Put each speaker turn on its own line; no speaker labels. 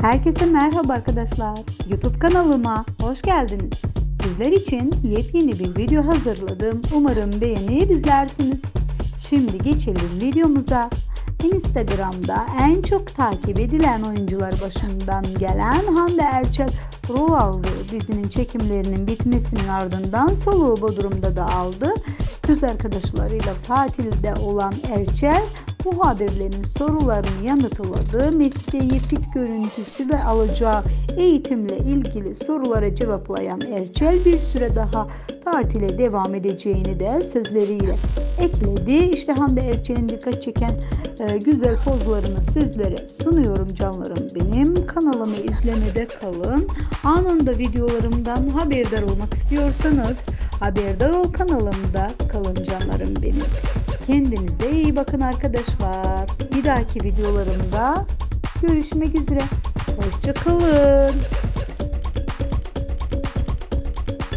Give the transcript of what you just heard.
Herkese merhaba arkadaşlar. YouTube kanalıma hoş geldiniz. Sizler için yepyeni bir video hazırladım. Umarım beğenip izlersiniz. Şimdi geçelim videomuza. Instagram'da en çok takip edilen oyuncular başından gelen Hande Erçel rol aldığı dizinin çekimlerinin bitmesinin ardından soluğu Bodrum'da da aldı. Kız arkadaşlarıyla tatilde olan Erçel, muhabirlerin sorularını yanıtladı. Mesleği, fit görüntüsü ve alacağı eğitimle ilgili sorulara cevaplayan Erçel bir süre daha tatile devam edeceğini de sözleriyle ekledi. İşte Hande Erçel'in dikkat çeken güzel pozlarını sizlere sunuyorum canlarım benim. Kanalımı izlemede kalın. Anında videolarımdan haberdar olmak istiyorsanız haberdar ol kanalımda kalın canlarım benim. Kendinize iyi bakın arkadaşlar. Bir dahaki videolarımda görüşmek üzere. Hoşça kalın.